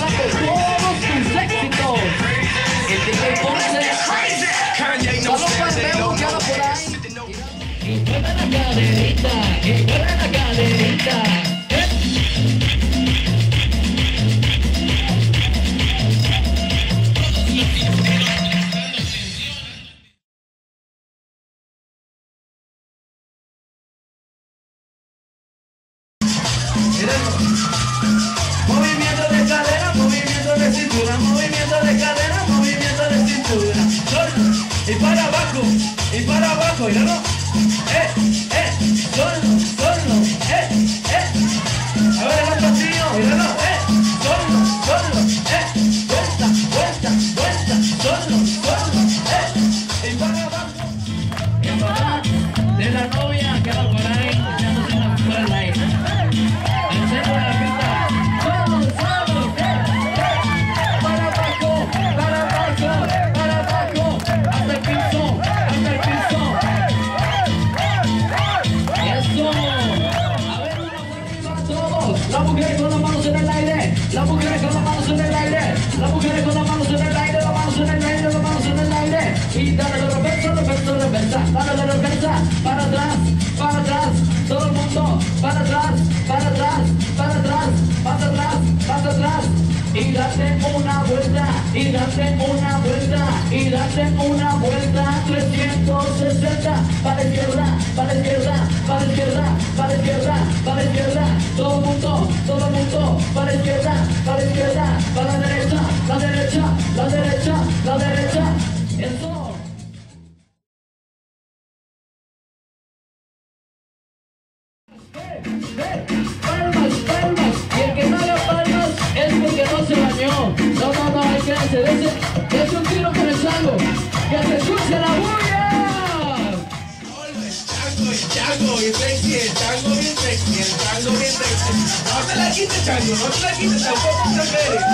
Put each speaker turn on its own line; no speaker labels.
cantando todos tus éxitos. El DJ Ponce. Solo Pandeo que anda por ahí. Y mueve la caderita, y mueve la caderita.
Movimiento de cadera, movimiento de cintura, movimiento de cadera, movimiento de cintura. Solo y para abajo, míralo. Solo, a ver el otro tío, míralo. Solo, vuelta, solo, y para abajo.
El papá de la novia que va por ahí, echándose una fuera al aire. En el centro de la pista. Solo, para abajo, hasta el piso. Eso. A ver, una vuelta para todos. Las mujeres con las manos en el aire. Las mujeres con las manos en el aire. Las mujeres con las manos en el aire. Las manos en el aire, las manos en el aire. Y dale de reversa. Dale de reversa. Para atrás. Todo el mundo. Para atrás. Y date una vuelta, 360, para izquierda, todo el mundo, para izquierda, para la derecha, eso. Palmas, y el que no haga palmas es porque no se bañó. No, hay que hacer ese un tiro con el chango, que se escuche la bulla.
Chango, bien sexy, el chango bien sexy. No te la quites, chango, tampoco te esperes.